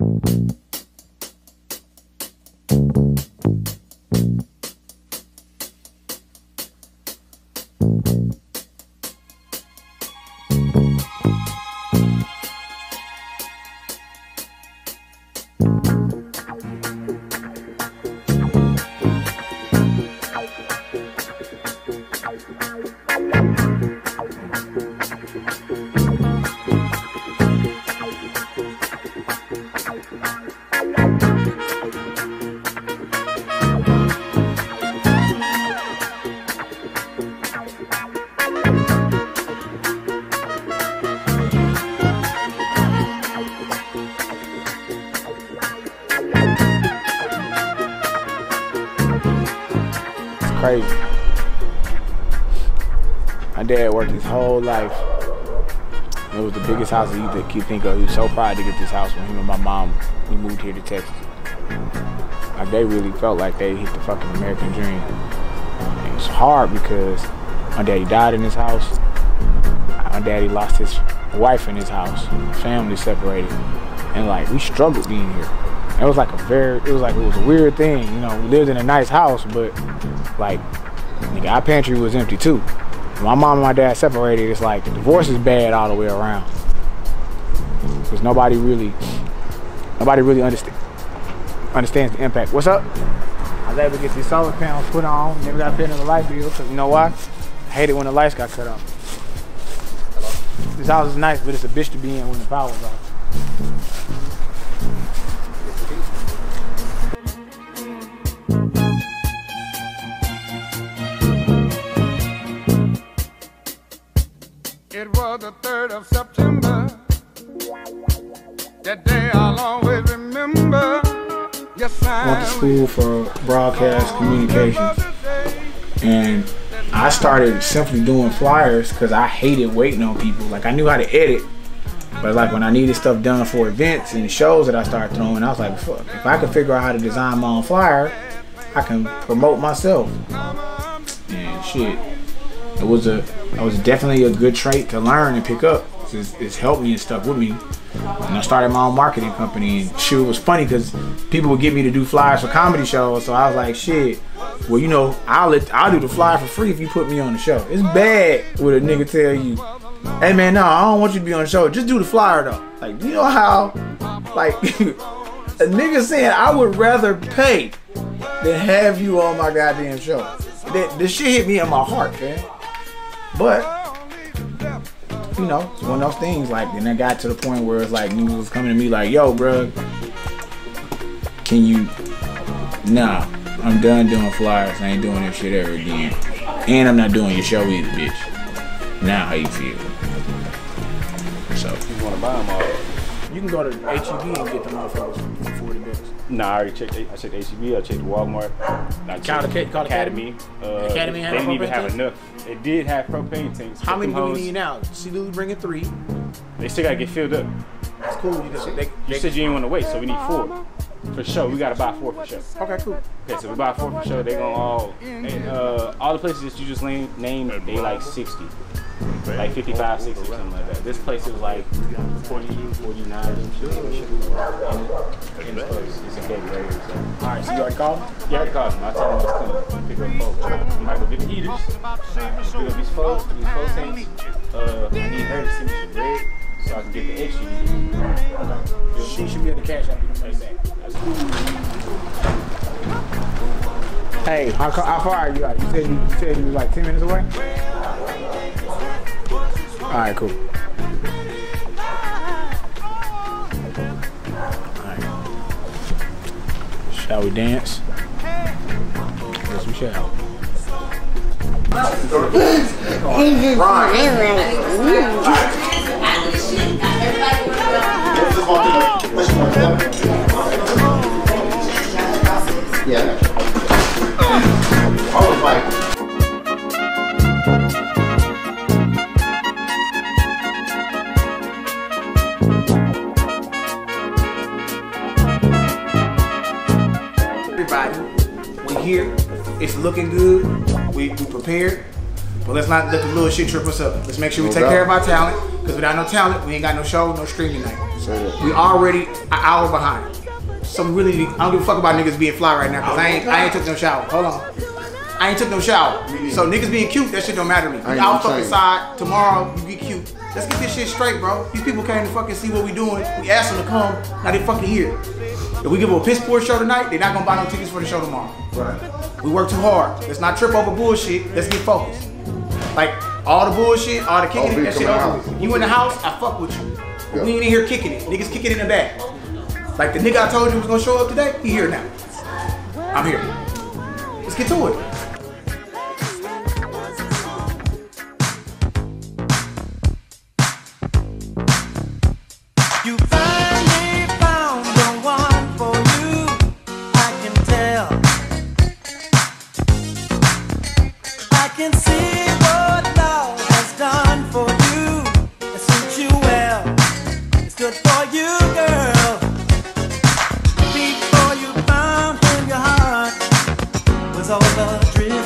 Crazy. My dad worked his whole life. It was the biggest house you could think of. He was so proud to get this house when him and my mom, we moved here to Texas. Like they really felt like they hit the fucking American dream. And it was hard because my daddy died in this house. My daddy lost his wife in his house. Family separated. And like we struggled being here. It was like it was a weird thing, you know. We lived in a nice house, but like, nigga, our pantry was empty too. When my mom and my dad separated, it's like the divorce is bad all the way around. Because nobody really understands the impact. What's up? I was able to get these solar panels put on. Never got paid in the light bill, because you know why? I hate it when the lights got cut off. Hello? This house is nice, but it's a bitch to be in when the power's off. It was the 3rd of September. That day I'll always remember. Yes, I went to school for broadcast communications, and I started simply doing flyers because I hated waiting on people. Like I knew how to edit, but like when I needed stuff done for events and shows that I started throwing, I was like, fuck, if I could figure out how to design my own flyer, I can promote myself. And shit, it was definitely a good trait to learn and pick up. It's helped me and stuck with me. And I started my own marketing company, and shit, it was funny because people would get me to do flyers for comedy shows. So I was like, shit, well, you know, I'll do the flyer for free if you put me on the show. It's bad when a nigga tell you, hey man, no, I don't want you to be on the show. Just do the flyer though. Like, you know how, like, a nigga saying I would rather pay than have you on my goddamn show. This shit hit me in my heart, man. But you know, it's one of those things. Like, then I got to the point where it's like niggas was coming to me like, yo, bro, can you? Nah, I'm done doing flyers. I ain't doing that shit ever again. And I'm not doing your show either, bitch. Now, how you feel? So you want to buy them all? You can go to HEB and get them motherfuckers for 40 bucks. Nah, I already checked. I checked HEB. I checked Walmart. Called Academy. Academy had they didn't even propane have tanks? enough. It did have propane tanks. How many do we need now? See, Lou bringing 3. They still gotta get filled up. That's cool. You said you didn't want to wait, so we need 4 for sure. We gotta buy 4 for sure. Okay, cool. Okay, so we buy 4 for sure. They gonna all the places that you just named, they like 60. Like 55, 60, something like that. This place is like 40, 49. It's a big rate. So. Alright, so you already called? Yeah, I already called him. I told him I was coming. Pick up folks. I'm gonna go get the heaters. Pick up these folks tanks. I need her to send me some bread so I can get the extra heaters. She should be at the cash after you pay back. Hey, how far are you out? You said you were like 10 minutes away? Alright, cool. Alright. Shall we dance? Yes, we shall. Yeah. I was like, everybody, we here. It's looking good. We prepared. But let's not let the little shit trip us up. Let's make sure we take care of our talent, because without no talent, we ain't got no show, no streaming night. We already an hour behind. So really, I don't give a fuck about niggas being fly right now, because I ain't took no shower. Hold on. I ain't took no shower. So niggas being cute, that shit don't matter to me. I'll fuck aside, tomorrow you get cute. Let's get this shit straight, bro. These people came to fucking see what we doing. We asked them to come, now they fucking here. If we give them a piss poor show tonight, they're not gonna buy no tickets for the show tomorrow. Right. We work too hard. Let's not trip over bullshit. Let's get focused. Like, all the bullshit, all the kicking it, that shit over. You in the house, I fuck with you. But we ain't in here kicking it. Niggas kick it in the back. Like the nigga I told you was gonna show up today, he here now. I'm here. Let's get to it. You finally found the one for you, I can tell. I can see what love has done for you. It suits you well. It's good for you, girl. Before you found him, your heart was all adrift.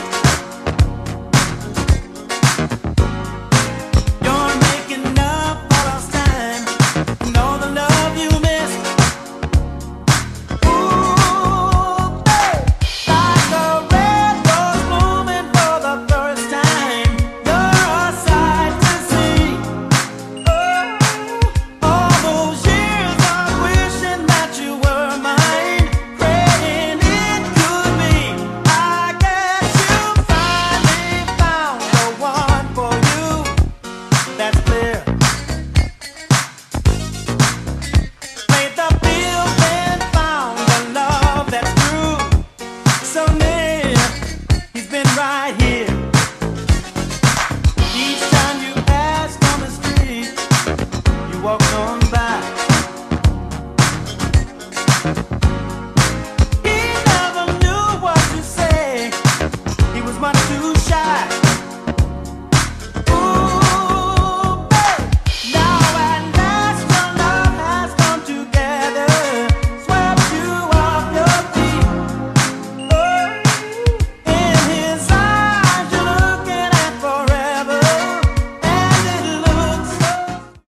He never knew what to say. He was much too